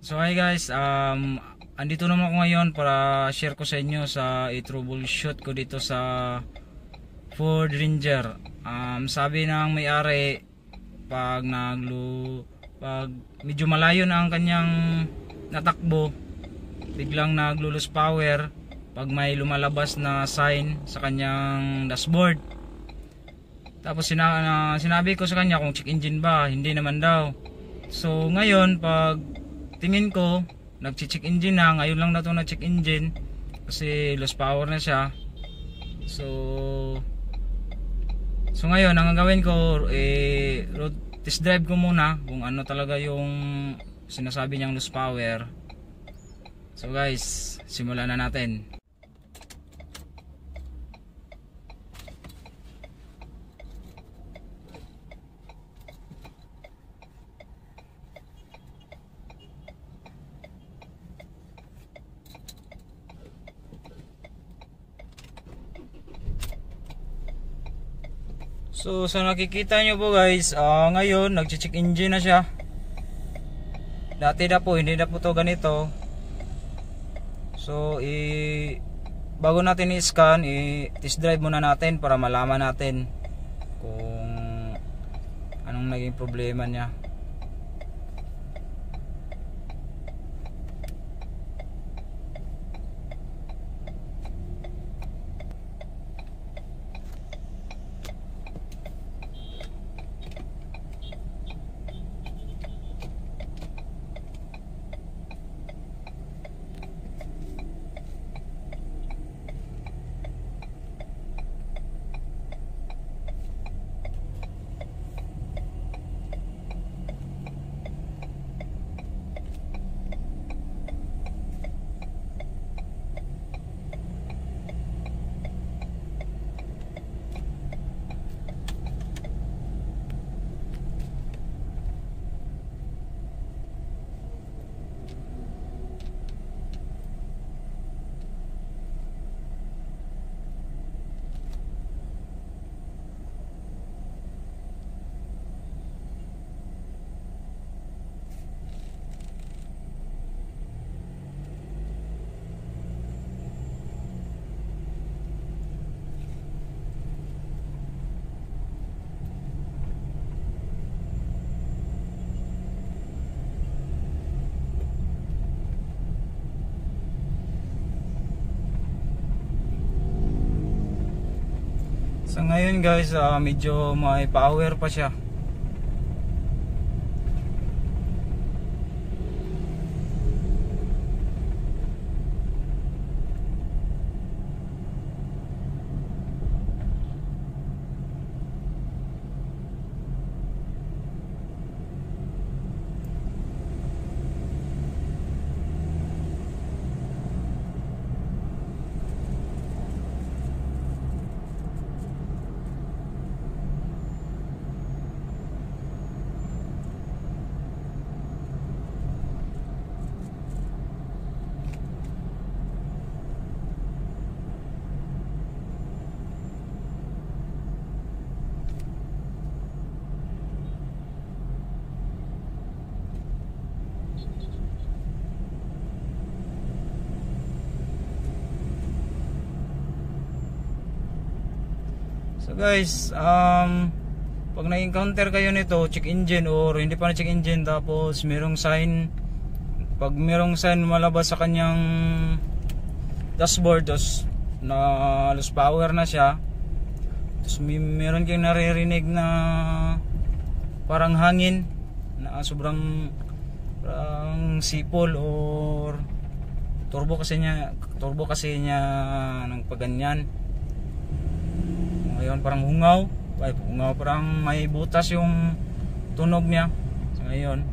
So hi guys, andito naman ako ngayon para share ko sa inyo sa i-troubleshoot ko dito sa Ford Ranger. Sabi ng may-ari, pag medyo malayo na ang kanyang natakbo, biglang naglo-lose power pag may lumalabas na sign sa kanyang dashboard. Tapos sinabi ko sa kanya kung check engine ba, hindi naman daw. So ngayon pag tingin ko nag-check engine na, ngayon lang na ito na-check engine kasi lost power na siya. So ngayon ang gagawin ko, road test drive ko muna kung ano talaga yung sinasabi niyang lost power. So guys, simulan na natin. So sa nakikita nyo po guys, ngayon nag-check engine na siya. Dati na po, hindi na po to ganito. So bago natin i-scan, test drive muna natin para malaman natin kung anong naging problema niya. So ngayon guys, medyo may power pa siya. So guys, pag na-encounter kayo nito, check engine or hindi pa na-check engine, tapos merong sign, pag merong sign malabas sa kanyang dashboard, tapos na lost power na siya, tapos meron kayong naririnig na parang hangin na sobrang sipol or turbo kasi niya ng paganyan. Ngayon parang hungaw, parang may butas yung tunog niya. So ngayon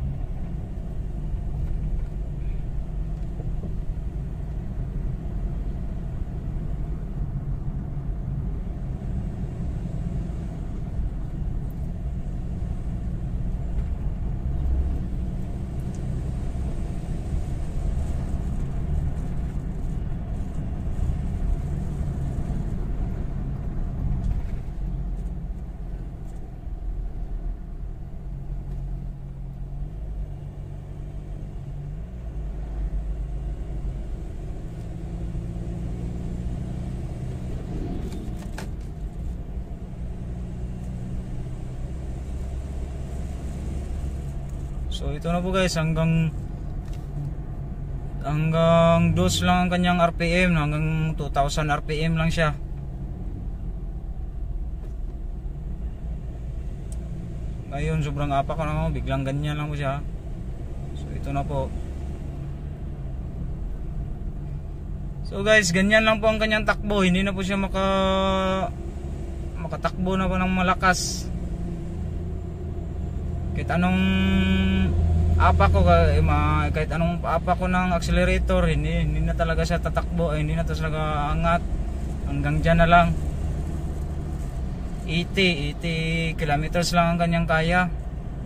So ito na po guys, hanggang dos lang ang kanyang RPM, hanggang 2000 RPM lang siya. Ngayon sobrang apak ko na, biglang ganyan lang po siya. So ito na po. So guys, ganyan lang po ang kanyang takbo. Hindi na po siya makatakbo na po ng malakas. Kahit anong apak ko, kahit anong apak ko ng accelerator, hindi na talaga siya tatakbo, hindi na talaga angat. Hanggang dyan na lang. 80 kilometers lang ang kanyang kaya.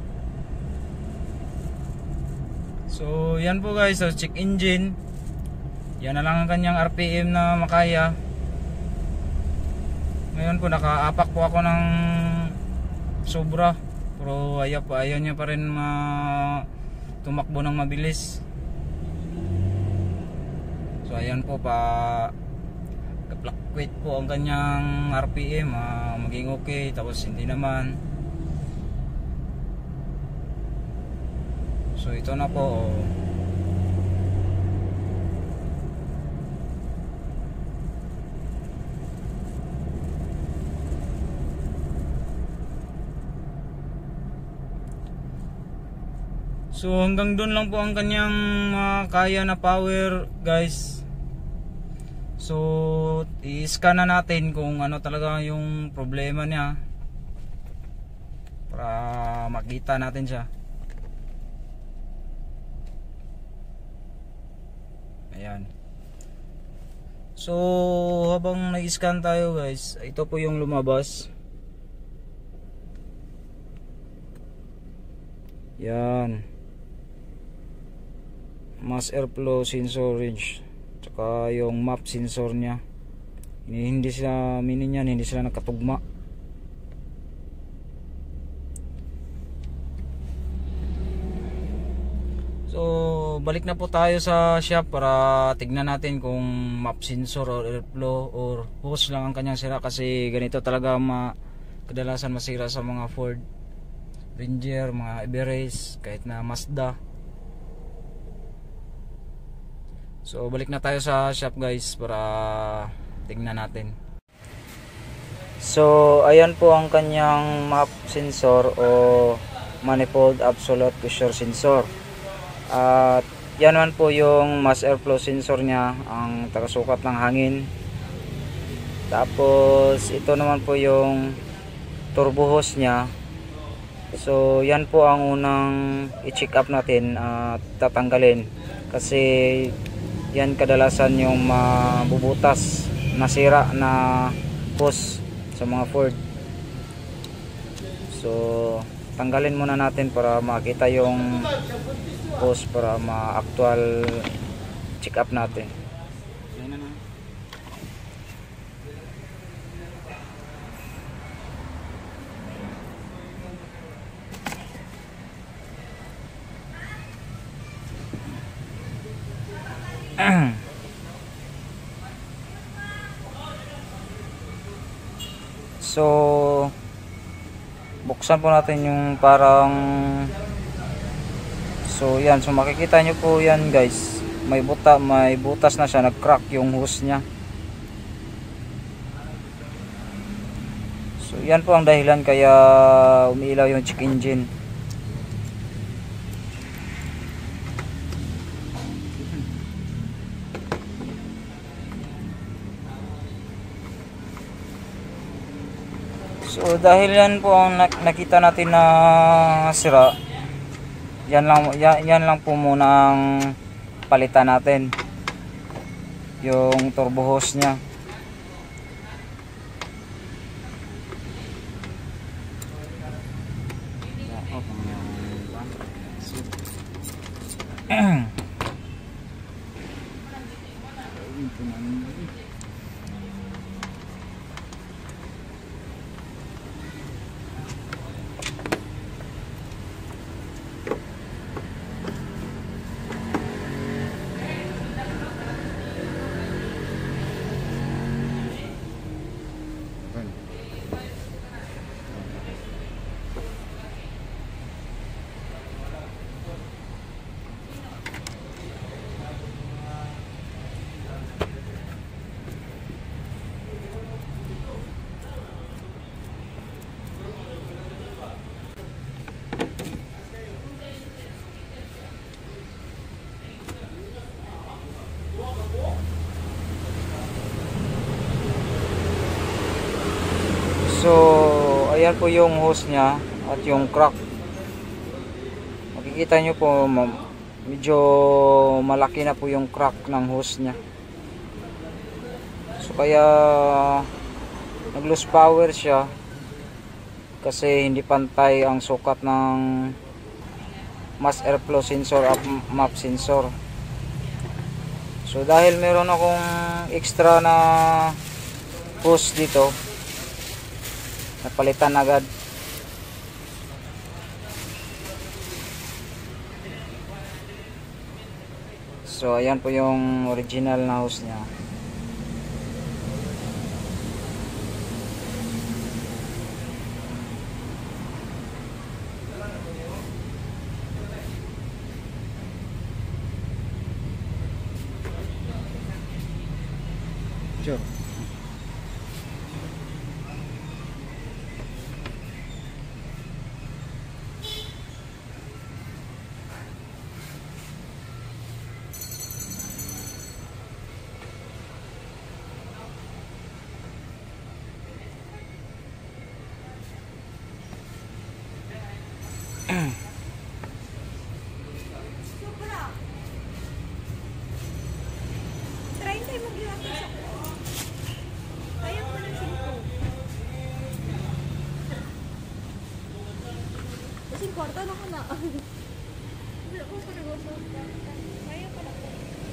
So yan po guys, so check engine. Yan na lang ang kanyang RPM na makaya. Ngayon po nakaapak po ako ng sobra, pero ayaw niya pa rin tumakbo ng mabilis. So ayan po, fluctuate po ang kanyang RPM, maging okay, tapos hindi naman. So ito na po. So hanggang doon lang po ang kanyang kaya na power guys. So i-scan na natin kung ano talaga yung problema niya, para makita natin siya. Ayan. So habang nag-scan tayo guys, ito po yung lumabas. Yan, mass airflow sensor range, tsaka yung map sensor nya, hindi sila hindi sila nakatugma. So balik na po tayo sa shop para tignan natin kung map sensor or airflow or hose lang ang kanyang sira, kasi ganito talaga kadalasan masira sa mga Ford Ranger, mga Everest, kahit na Mazda. So balik na tayo sa shop guys para tingnan natin. So ayan po ang kanyang map sensor o manifold absolute pressure sensor. At yan man po yung mass airflow sensor nya, ang tagasukat ng hangin. Tapos ito naman po yung turbo hose nya. So yan po ang unang i-check up natin at tatanggalin, kasi yan kadalasan yung mabubutas, nasira na hose sa mga Ford. So tanggalin muna natin para makita yung hose, para ma-actual check up natin. So buksan po natin yung parang, so yan, so makikita nyo po yan guys, may butas na siya, nag-crack yung hose nya. So yan po ang dahilan kaya umiilaw yung check engine. So dahil yan po ang nakita natin na sira, yan lang po muna ang palitan natin, yung turbo hose nya. ayan po yung hose nya at yung crack. Makikita nyo po, medyo malaki na po yung crack ng hose nya. So kaya nag lose power siya kasi hindi pantay ang sukat ng mass airflow sensor at map sensor. So dahil meron akong extra na hose dito, napalitan agad. So ayan po yung original na hose nya. Sure. Try tayo mag-iwatid sa ko. Kaya ko ng 5. Kasi kwarta na ka na. Hindi ako pa nag-usap. Kaya pa na ko.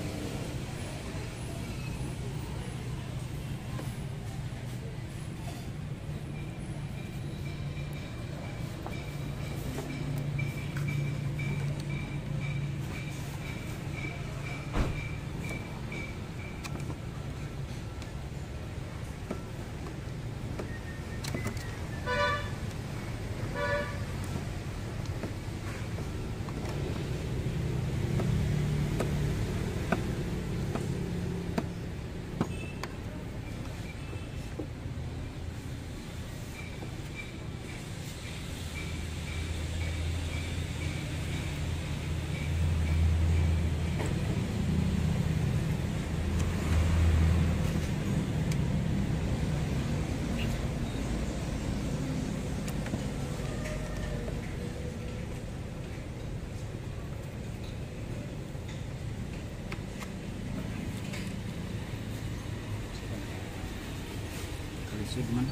Kalisod man.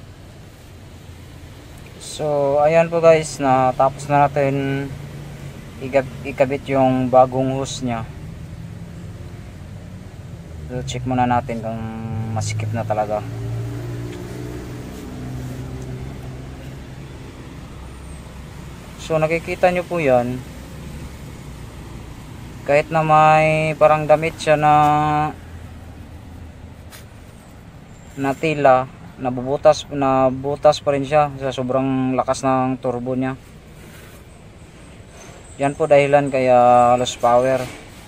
So ayan po guys, natapos na natin ikabit yung bagong hose nya. So check muna natin kung masikip na talaga. So nakikita nyo po yan, kahit na may parang damit siya na tila, nabubutas pa rin siya sa sobrang lakas ng turbo niya. Yan po dahilan kaya lost power.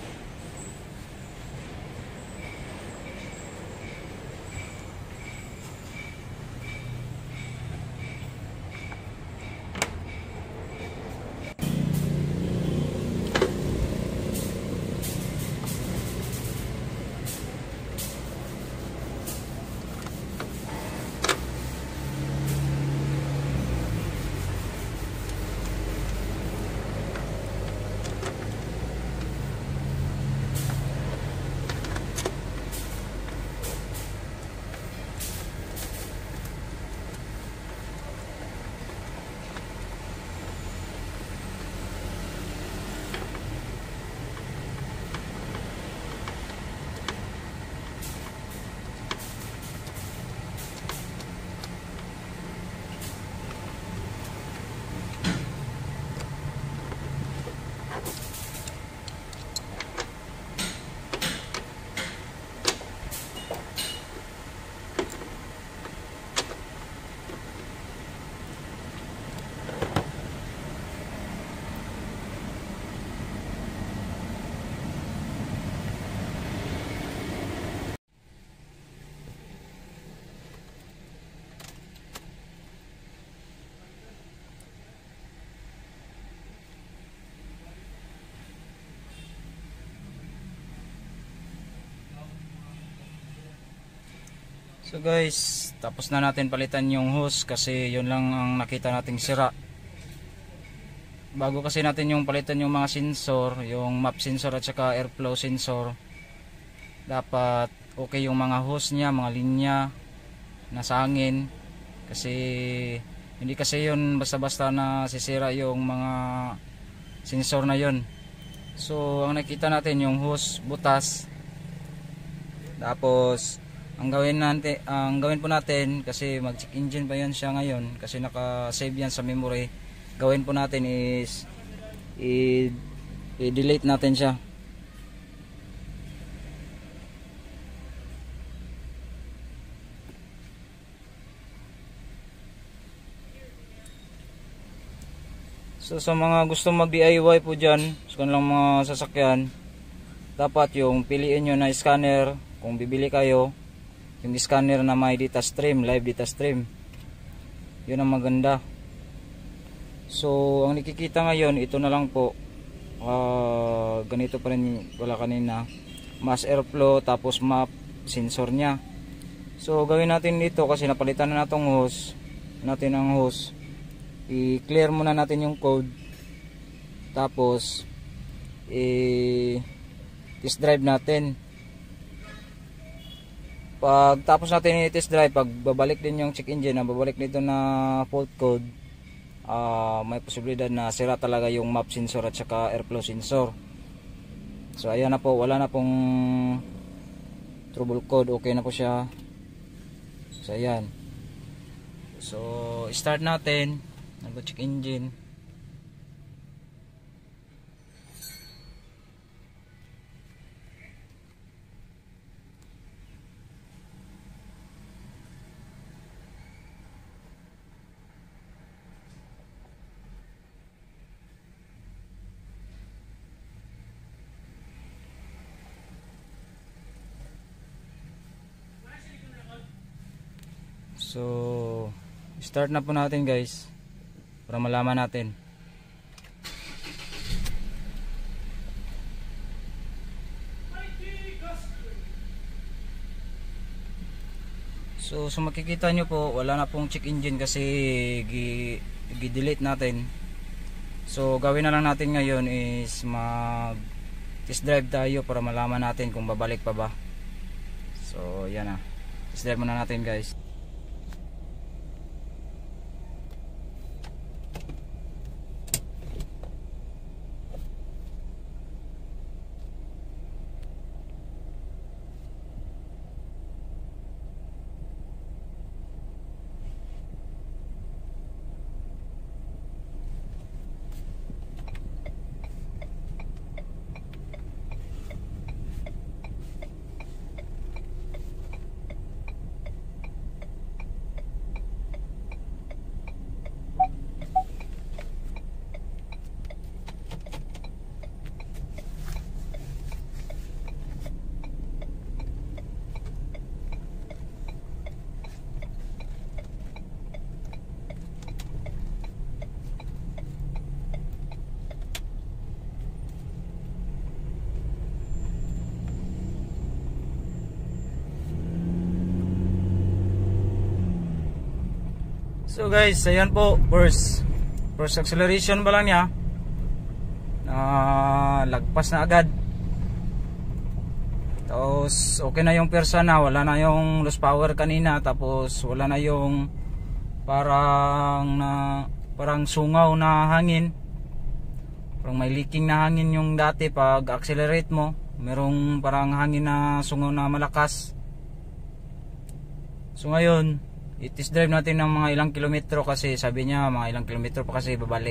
So guys, tapos na natin palitan yung hose kasi yun lang ang nakita nating sira. Bago kasi natin yung palitan yung mga sensor, yung map sensor at saka airflow sensor, dapat okay yung mga hose nya, mga linya nasa hangin, kasi hindi kasi yun basta-basta na sisira yung mga sensor na yun. So ang nakita natin yung hose butas, tapos ang gawin po natin, kasi mag check engine pa yan siya ngayon kasi naka-save yan sa memory, gawin po natin is i-delete natin siya. So sa mga gusto mag DIY po dyan sa kanilang mga sasakyan, dapat yung piliin nyo na scanner kung bibili kayo, yung scanner na may data stream, live data stream, yun ang maganda. So ang nakikita ngayon, ito na lang po, ganito pa rin wala kanina, mass airflow tapos map sensor nya. So gawin natin dito kasi napalitan na natong hose natin, ang hose i-clear muna natin yung code, tapos test drive natin. Pag tapos natin i-test drive, pag babalik din yung check engine, babalik dito na fault code, may posibilidad na sira talaga yung map sensor at saka airflow sensor. So ayan na po, wala na pong trouble code, okay na po siya. So ayan, so start natin, nag-check engine. So start na po natin guys, para malaman natin. So makikita nyo po, wala na pong check engine kasi gi-delete natin. So gawin na lang natin ngayon is mag test drive tayo para malaman natin kung babalik pa ba. So yan na, test drive muna natin guys. So guys, ayan po, first acceleration pa lang niya, lagpas na agad. Tapos okay na yung persa na, wala na yung lost power kanina, tapos wala na yung parang sungaw na hangin. Parang may leaking na hangin yung dati pag accelerate mo, merong parang hangin na sungaw na malakas. So ngayon, i-test drive natin ng mga ilang kilometro kasi sabi niya mga ilang kilometro pa kasi babalik.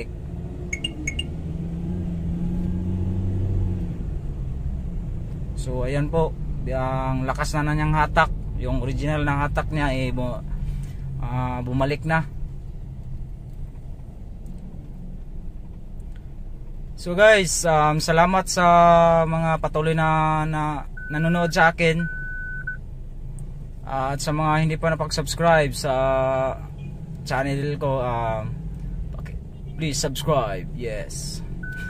So ayan po, ang lakas na niyang hatak, yung original na hatak niya bumalik na. So guys, salamat sa mga patuloy na nanonood sa akin, at sa mga hindi pa napag-subscribe sa channel ko, please subscribe, yes.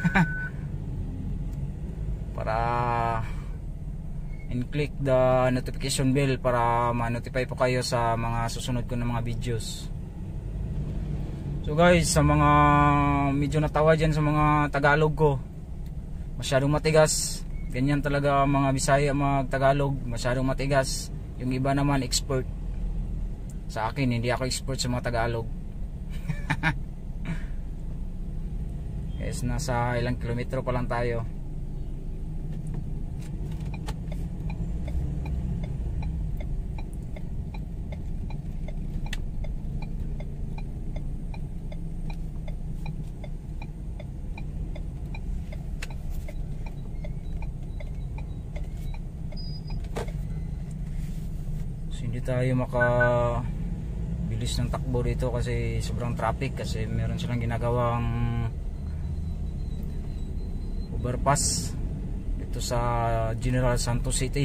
Para and click the notification bell para ma-notify po kayo sa mga susunod ko na mga videos. So guys, sa mga medyo natawa dyan sa mga Tagalog ko, masyadong matigas. Ganyan talaga mga Bisaya mag Tagalog, masyadong matigas. Yung iba naman expert. Sa akin, hindi ako expert sa mga Tagalog. Guys, nasa ilang kilometro pa lang tayo. Hindi tayo makabilis ng takbo dito kasi sobrang traffic, kasi meron silang ginagawang overpass dito sa General Santos City.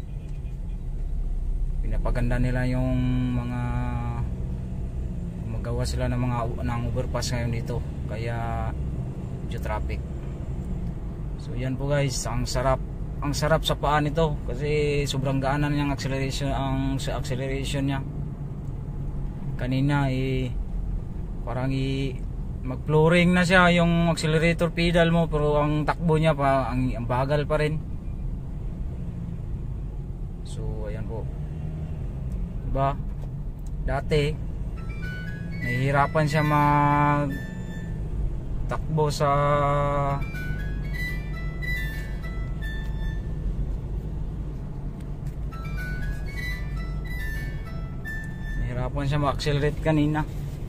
Pinapaganda nila yung mga gumagawa sila ng overpass ngayon dito, kaya medyo traffic. So yan po guys, ang sarap sa paa nito kasi sobrang gaan na niyang acceleration niya. Kanina parang mag-flooring na siya yung accelerator pedal mo, pero ang takbo niya ang bagal pa rin. So ayan po, diba dati nahihirapan siya mag takbo sa hirapan siya ma-accelerate kanina.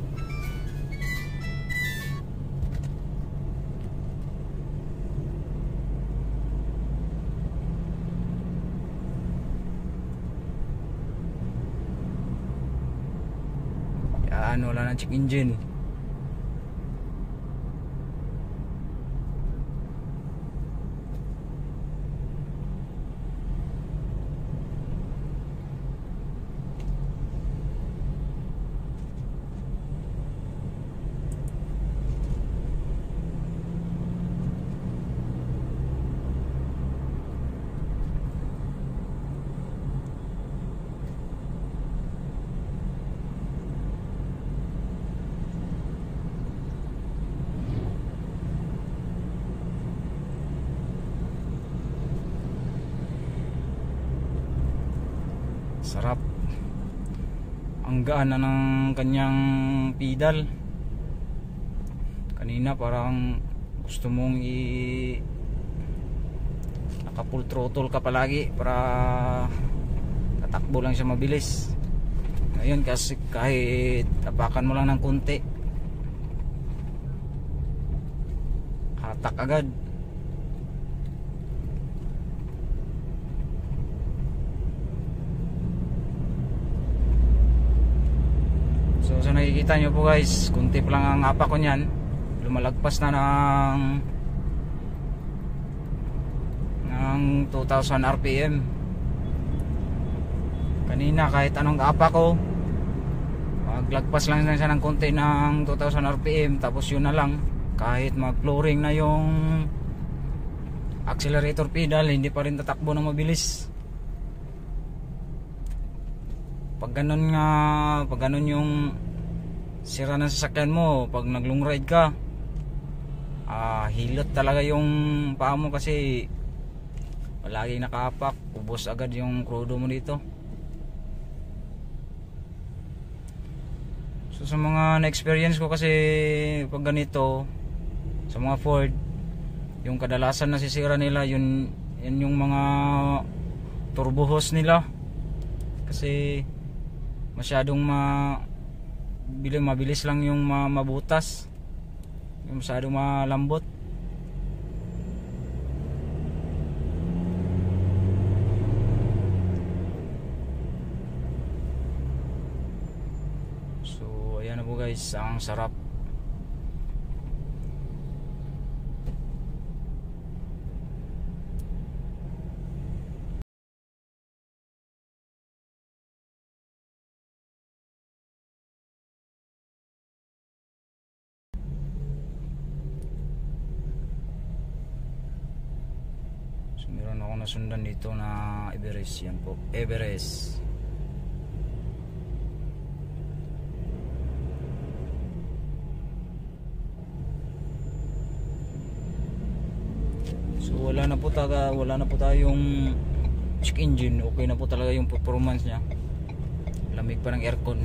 Yan, wala nang check engine. Sarap. Ang gaan na ng kanyang pedal. Kanina parang gusto mong naka full throttle ka palagi para tatakbo lang siya mabilis. Ngayon kasi kahit tapakan mo lang ng konti, hatak agad. So nakikita nyo po guys, kunti pa lang ang apa ko nyan, lumalagpas na ng 2000 RPM. Kanina kahit anong apa ko, maglagpas lang siya ng konti ng 2000 RPM, tapos yun na lang, kahit mag-flooring na yung accelerator pedal, hindi pa rin tatakbo ng mabilis. Pag ganun yung sira ng sasakyan mo pag nag long ride ka. Hilot talaga yung paa mo kasi palaging nakaapak, ubos agad yung krudo mo dito. So sa mga na-experience ko kasi pag ganito sa mga Ford, yung kadalasan nasisira nila yun yung mga turbo hose nila kasi masyadong mabilis lang yung mabutas, yung masyadong malambot. So ayan na po guys, ang sarap. So meron ako nasundan dito na Everest. Yan po, Everest. So wala na po tayong check engine. Okay na po talaga yung performance nya. Lamig pa ng aircon.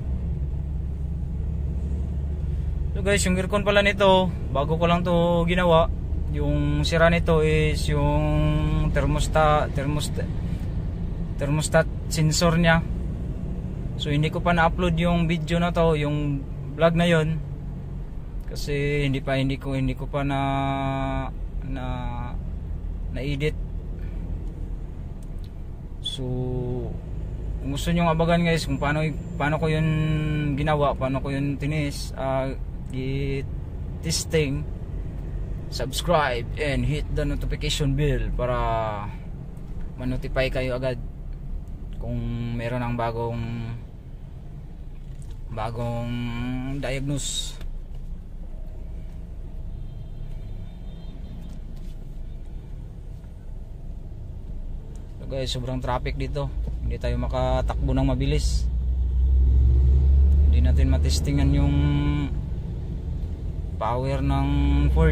So guys, yung aircon pala nito, bago ko lang to ginawa. Yung sira nito is yung thermostat sensor nya. So hindi ko pa na-upload yung video na to, yung vlog na yon, kasi hindi ko pa na-edit. So kung gusto nyo abagan guys kung paano ko yun ginawa, paano ko yun tinis, testing, subscribe and hit the notification bell para ma-notify kayo agad kung meron ng bagong diagnose. So guys, sobrang traffic dito, hindi tayo makatakbo ng mabilis, hindi natin matestingan yung power ng Ford.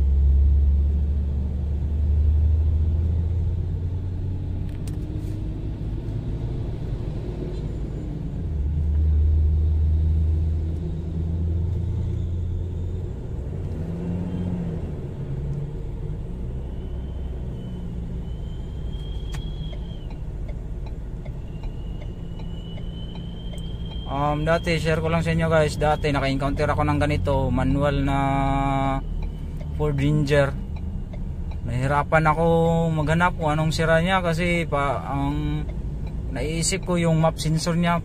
Dati share ko lang sa inyo guys, dati naka-encounter ako ng ganito, manual na Ford Ranger. Nahirapan ako maghanap kung anong sira niya kasi ang naisip ko yung map sensor niya,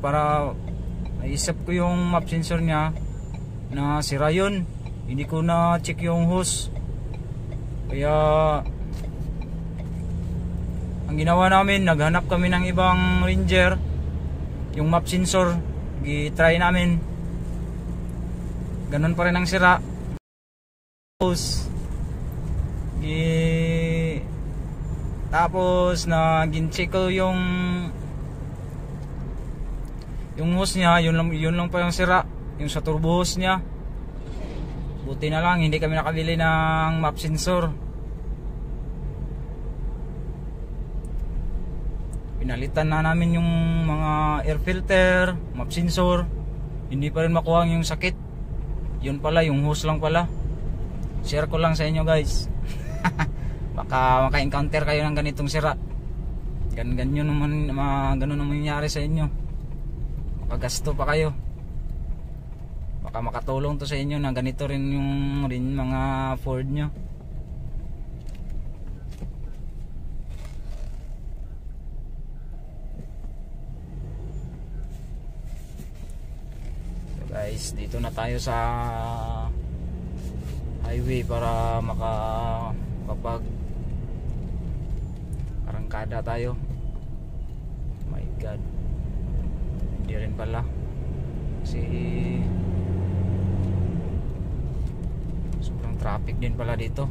na sira yun. Hindi ko na check yung hose. Kaya ang ginawa namin, naghanap kami ng ibang Ranger, yung map sensor gi-try namin, ganun pa rin ang sira. Tapos na gin-check ko yung hose niya, yun lang pa yung sira, yung sa turbo hose niya. Buti na lang hindi kami nakabili ng map sensor. Pinalitan na namin yung mga air filter, map sensor, hindi pa rin makuha yung sakit. Yun pala, yung hose lang pala. Share ko lang sa inyo guys. Baka maka-encounter kayo ng ganitong sira. Ganun naman nangyari sa inyo. Makagasto pa kayo. Baka makatulong to sa inyo na ganito rin yung mga Ford nyo. Guys, dito na tayo sa highway para makapag arangkada tayo. My God, hindi rin pala kasi sobrang traffic din pala dito.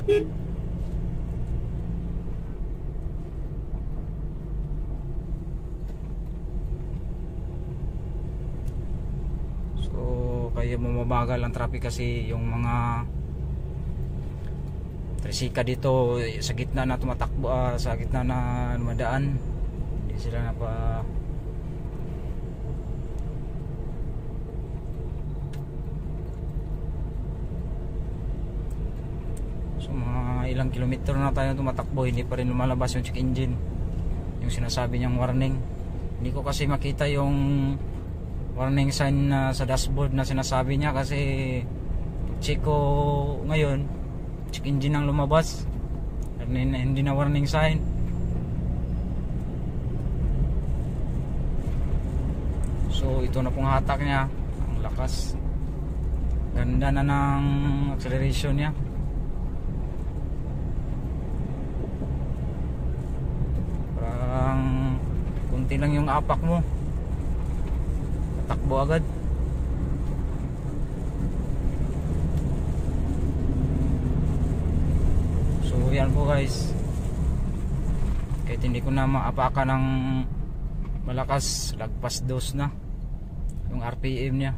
So kaya bumabagal ang traffic kasi yung mga trisika dito sa gitna na tumatakbo, sa gitna na dumadaan, hindi sila napa. So mga ilang kilometro na tayo tumatakbo, hindi pa rin lumalabas yung check engine, yung sinasabi niyang warning. Hindi ko kasi makita yung warning sign na sa dashboard na sinasabi niya, kasi check ko ngayon check engine ang lumabas, hindi na warning sign. So ito na pong hatak niya, ang lakas, ganda na ng acceleration niya. Parang kunti lang yung apak mo, takbo agad. So yan po guys, kahit hindi ko na maapakan ng malakas, lagpas dos na yung RPM nya.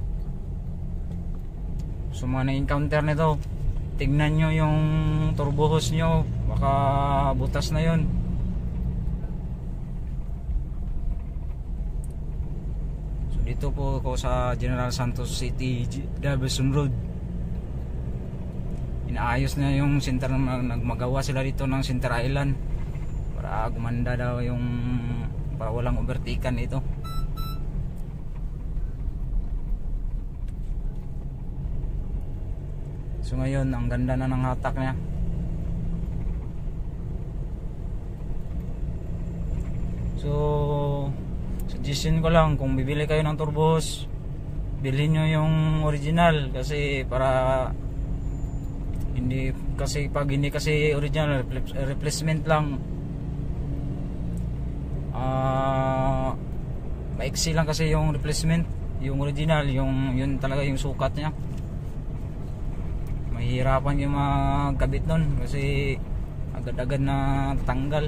So mga na-encounter nito, tignan nyo yung turbo hose nyo, baka butas na yun. So dito po ako sa General Santos City, Davison Road. Inaayos na yung center, nagmagawa sila dito ng center island para gumanda daw yung, para walang overtaken ito. So ngayon ang ganda na ng hatak niya. So suggestion ko lang, kung bibili kayo ng turbo hose, bilhin nyo yung original, kasi para hindi, kasi pag hindi kasi original, replacement lang, maiksi lang kasi yung replacement. Yung original, yun talaga yung sukat niya. Mahihirapan yung magkabit nun kasi agad-agad na tanggal.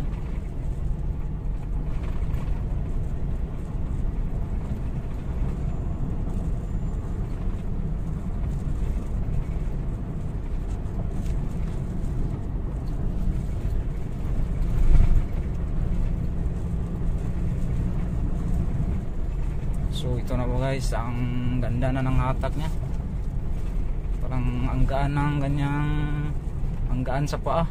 So ito na po guys, ang ganda na ng hatak niya. Parang ang gaan ng ganyang, ang gaan sa paa.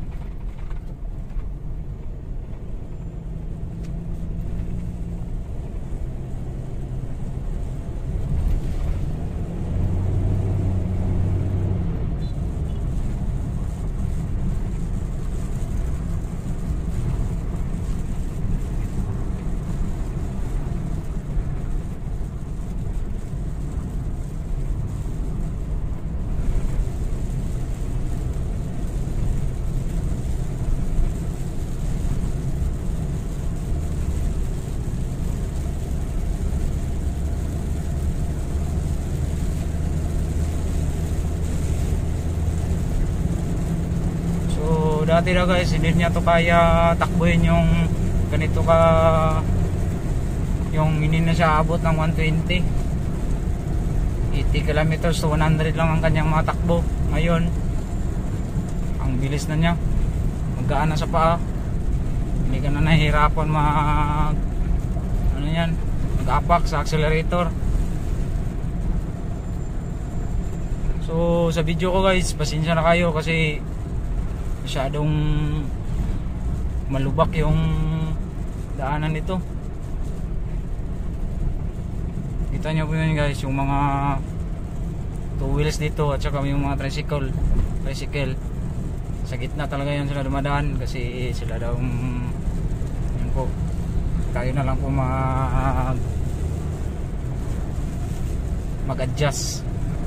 Dati na guys, hindi niya to kaya takbuhin yung ganito ka, yung hindi na siya abot ng 120, 80 kilometers to 100 lang ang kanyang matakbo. Ngayon ang bilis na niya, maggaan na sa paa, hindi ka na nahihirapan mag ano yan, mag-apak sa accelerator. So sa video ko guys, pasensya na kayo kasi masyadong malubak yung daanan nito. Kita nyo po yun guys, yung mga two wheels dito at saka yung mga tricycle sa gitna talaga yan sila dumadaan, kasi sila daw yun po, tayo na lang po mag-adjust.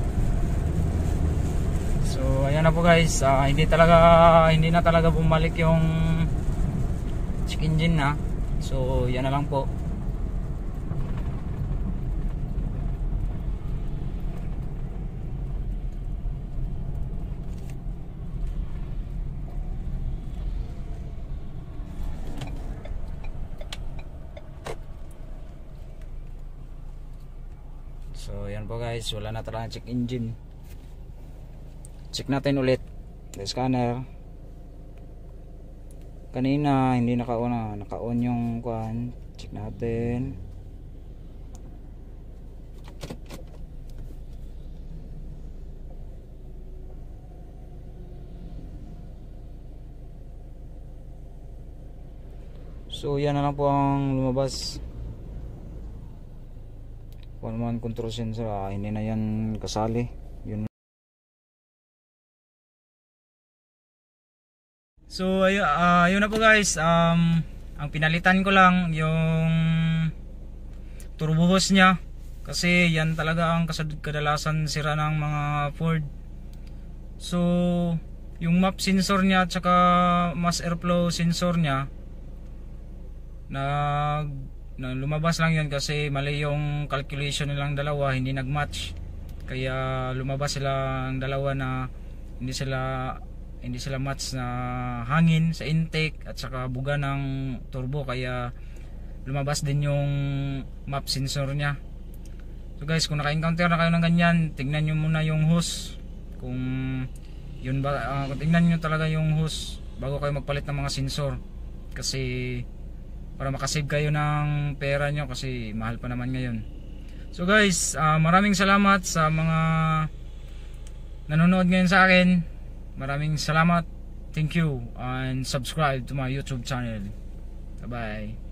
So ayan na po guys, hindi na talaga bumalik yung check engine na. So yan na lang po. Yan po guys, wala na talaga check engine. Check natin ulit the scanner. Kanina hindi naka-on yung kuan. Check natin. So yan na lang po ang lumabas. Kung naman control sensor, hindi na yan kasali. Yun. So ayun na po guys. Ang pinalitan ko lang yung turbo hose nya, kasi yan talaga ang kadalasan sira ng mga Ford. So yung map sensor nya at saka mass airflow sensor nya na lumabas lang yun kasi mali yung calculation nilang dalawa, hindi nagmatch. Kaya lumabas sila ang dalawa na hindi sila match na hangin sa intake at saka buga ng turbo, kaya lumabas din yung map sensor nya. So guys, kung naka-encounter na kayo ng ganyan, tingnan nyo muna yung hose kung yun ba, tingnan nyo talaga yung hose bago kayo magpalit ng mga sensor, kasi para makasave kayo ng pera nyo, kasi mahal pa naman ngayon. So guys, maraming salamat sa mga nanonood ngayon sa akin. Maraming salamat. Thank you and subscribe to my YouTube channel. Bye bye.